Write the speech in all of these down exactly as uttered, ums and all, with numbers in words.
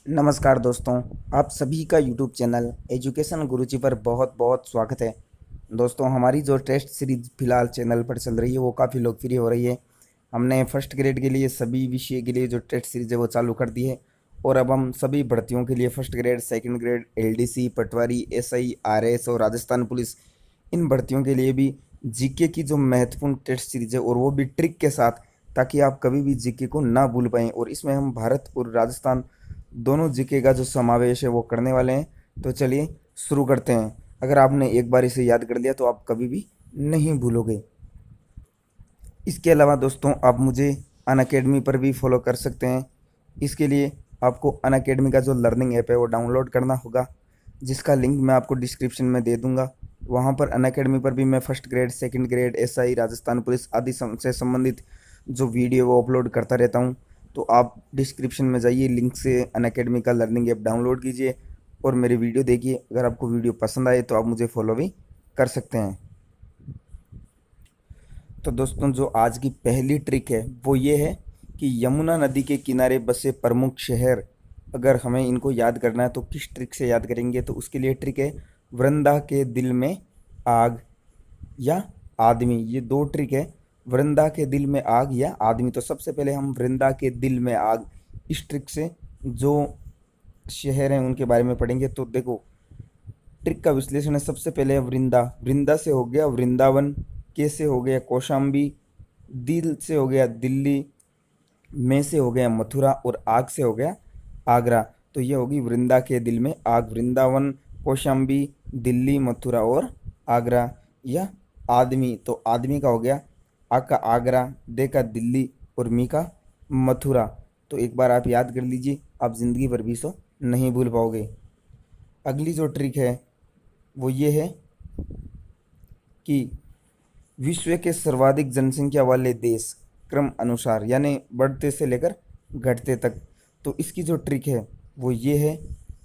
नमस्कार दोस्तों, आप सभी का यूट्यूब चैनल एजुकेशन गुरुजी पर बहुत बहुत स्वागत है। दोस्तों, हमारी जो टेस्ट सीरीज फिलहाल चैनल पर चल रही है वो काफ़ी लोकप्रिय हो रही है। हमने फर्स्ट ग्रेड के लिए सभी विषय के लिए जो टेस्ट सीरीज है वो चालू कर दी है और अब हम सभी भर्तियों के लिए first grade, second grade, LDC, patwari, SI, RS और राजस्थान पुलिस, इन भर्तियों के लिए भी जीके की जो महत्वपूर्ण टेस्ट सीरीज है और वो भी ट्रिक के साथ, ताकि आप कभी भी जीके को ना भूल पाएँ। और इसमें हम भारत और राजस्थान दोनों जीके का जो समावेश है वो करने वाले हैं। तो चलिए शुरू करते हैं। अगर आपने एक बार इसे याद कर लिया तो आप कभी भी नहीं भूलोगे। इसके अलावा दोस्तों, आप मुझे अनअकैडमी पर भी फॉलो कर सकते हैं। इसके लिए आपको अनअकैडमी का जो लर्निंग ऐप है वो डाउनलोड करना होगा, जिसका लिंक मैं आपको डिस्क्रिप्शन में दे दूंगा। वहाँ पर अनअकैडमी पर भी मैं first grade, second grade, SI, Rajasthan police आदि से संबंधित जो वीडियो वो अपलोड करता रहता हूँ। तो आप डिस्क्रिप्शन में जाइए, लिंक से अनअकैडमी का लर्निंग ऐप डाउनलोड कीजिए और मेरे वीडियो देखिए। अगर आपको वीडियो पसंद आए तो आप मुझे फॉलो भी कर सकते हैं। तो दोस्तों, जो आज की पहली ट्रिक है वो ये है कि यमुना नदी के किनारे बसे प्रमुख शहर, अगर हमें इनको याद करना है तो किस ट्रिक से याद करेंगे। तो उसके लिए ट्रिक है वृंदा के दिल में आग या आदमी। ये दो ट्रिक है, वृंदा के दिल में आग या आदमी। तो सबसे पहले हम वृंदा के दिल में आग इस ट्रिक से जो शहर हैं उनके बारे में पढ़ेंगे। तो देखो, ट्रिक का विश्लेषण है। सबसे पहले वृंदा, वृंदा से हो गया वृंदावन, के से हो गया कौशाम्बी, दिल से हो गया दिल्ली, में से हो गया मथुरा और आग से हो गया आगरा। तो ये होगी वृंदा के दिल में आग। वृंदावन, कौशाम्बी, दिल्ली, मथुरा और आगरा। या आदमी, तो आदमी का हो गया आ का आगरा, दे का दिल्ली और मी का मथुरा। तो एक बार आप याद कर लीजिए, आप ज़िंदगी भर भी इसको नहीं भूल पाओगे। अगली जो ट्रिक है वो ये है कि विश्व के सर्वाधिक जनसंख्या वाले देश क्रम अनुसार, यानी बढ़ते से लेकर घटते तक। तो इसकी जो ट्रिक है वो ये है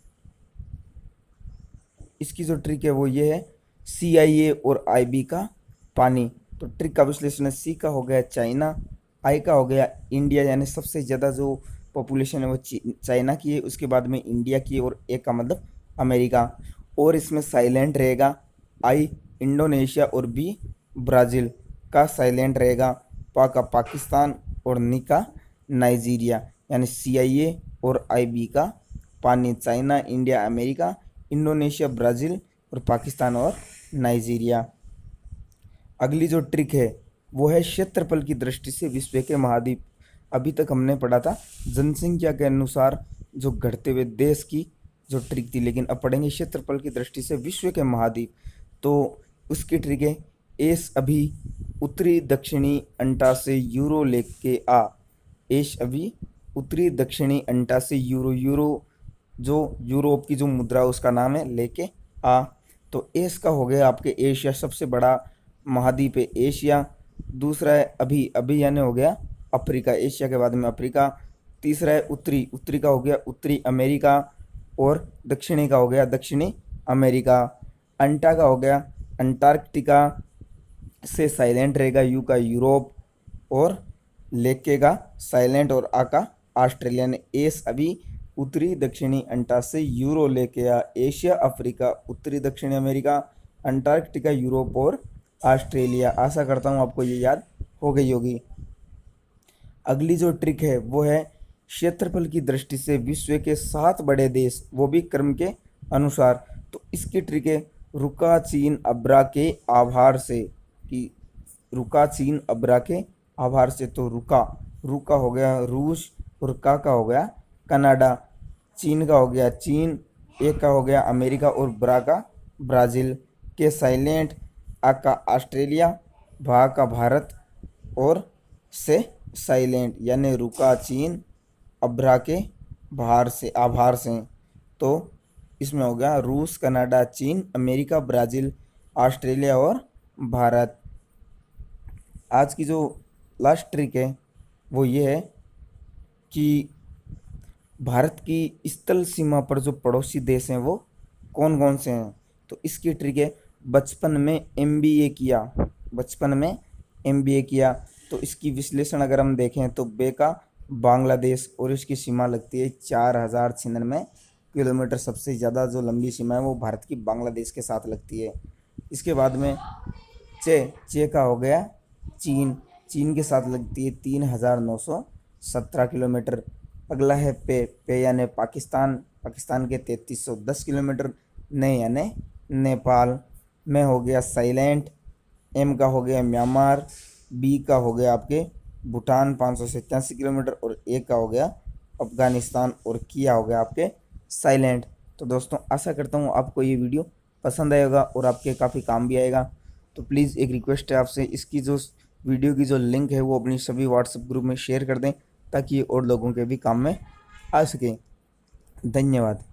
इसकी जो ट्रिक है वो ये है सी आई ए और आई बी का पानी। तो ट्रिक का विश्लेषण है। सी का हो गया चाइना, आई का हो गया इंडिया, यानी सबसे ज़्यादा जो पॉपुलेशन है वो चाइना की है, उसके बाद में इंडिया की, और ए का मतलब अमेरिका। और इसमें साइलेंट रहेगा आई इंडोनेशिया और बी ब्राज़ील का साइलेंट रहेगा, पा का पाकिस्तान और नी का नाइजीरिया। यानी सी आई ए और आई बी का पानी, China, India, America, Indonesia, Brazil और पाकिस्तान और नाइजीरिया। अगली जो ट्रिक है वो है क्षेत्रफल की दृष्टि से विश्व के महाद्वीप। अभी तक हमने पढ़ा था जनसंख्या के अनुसार जो घटते हुए देश की जो ट्रिक थी, लेकिन अब पढ़ेंगे क्षेत्रफल की दृष्टि से विश्व के महाद्वीप। तो उसकी ट्रिक है एस अभी उत्तरी दक्षिणी अंटा से यूरो लेके आ। एश अभी उत्तरी दक्षिणी अंटा से यूरो, यूरो जो यूरोप की जो मुद्रा उसका नाम है, लेके आ। तो एस का हो गया आपके एशिया, सबसे बड़ा महाद्वीप है एशिया। दूसरा है अभी, अभी यानी हो गया अफ्रीका, एशिया के बाद में अफ्रीका। तीसरा है उत्तरी, उत्तरी का हो गया उत्तरी अमेरिका, और दक्षिणी का हो गया दक्षिणी अमेरिका। अंटा का हो गया अंटार्कटिका, से साइलेंट रहेगा यू का यूरोप, और लेके का साइलेंट और आ का ऑस्ट्रेलिया। ने एस अभी उत्तरी दक्षिणी अंटा से यूरो लेके आ, एशिया, अफ्रीका, उत्तरी दक्षिणी अमेरिका, अंटार्कटिका, यूरोप और ऑस्ट्रेलिया। आशा करता हूँ आपको ये याद हो गई होगी। अगली जो ट्रिक है वो है क्षेत्रफल की दृष्टि से विश्व के सात बड़े देश, वो भी क्रम के अनुसार। तो इसकी ट्रिक है रुका चीन अब्रा के आभार से, कि रुका चीन अब्रा के आभार से। तो रुका, रुका हो गया रूस, और का का हो गया कनाडा। चीन का हो गया चीन, ए का हो गया अमेरिका और ब्रा का ब्राज़ील। के साइलेंट आ का ऑस्ट्रेलिया, भा का भारत और से साइलेंट, यानी रुका चीन अब्रा के बाहर से आभार से। तो इसमें हो गया रूस, कनाडा, चीन, अमेरिका, ब्राज़ील, ऑस्ट्रेलिया और भारत। आज की जो लास्ट ट्रिक है वो ये है कि भारत की स्थल सीमा पर जो पड़ोसी देश हैं वो कौन कौन से हैं। तो इसकी ट्रिक है बचपन में एम बी ए किया, बचपन में एम बी ए किया। तो इसकी विश्लेषण अगर हम देखें तो बे का बांग्लादेश और इसकी सीमा लगती है चार हजार छियानवे किलोमीटर। सबसे ज़्यादा जो लंबी सीमा है वो भारत की बांग्लादेश के साथ लगती है। इसके बाद में चे चे का हो गया चीन। चीन के साथ लगती है तीन हजार नौ सौ सत्रह किलोमीटर। अगला है पे पे यानी पाकिस्तान। पाकिस्तान के तैंतीस सौ दस किलोमीटर। ने यानी नेपाल। में हो गया साइलेंट। एम का हो गया म्यांमार। बी का हो गया आपके भूटान पाँच सौ सत्तासी किलोमीटर। और ए का हो गया अफगानिस्तान। और किया हो गया आपके साइलेंट। तो दोस्तों आशा करता हूँ आपको ये वीडियो पसंद आएगा और आपके काफ़ी काम भी आएगा। तो प्लीज़ एक रिक्वेस्ट है आपसे, इसकी जो वीडियो की जो लिंक है वो अपनी सभी व्हाट्सएप ग्रुप में शेयर कर दें ताकि ये और लोगों के भी काम में आ सके। धन्यवाद।